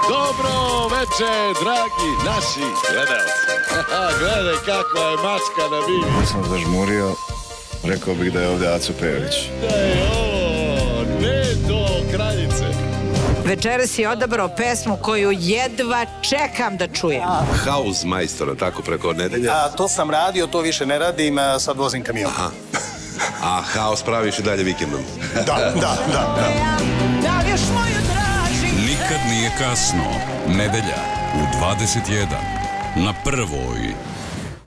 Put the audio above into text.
Dobro večer, dragi naši gledalci. Gledaj kakva je mačka na bibi. Ja sam zažmurio, rekao bih da je ovdje Aco Pejović. Da je ovo, ne do kraljice. Večeras si odabrao pesmu koju jedva čekam da čujem. House majstora, tako preko nedelje. To sam radio, to više ne radim, sad vozim kamion. A house praviš i dalje vikendom. Da. Da li još moju traži? Nikad nije kasno. Nedelja u 21. Na Prvoj.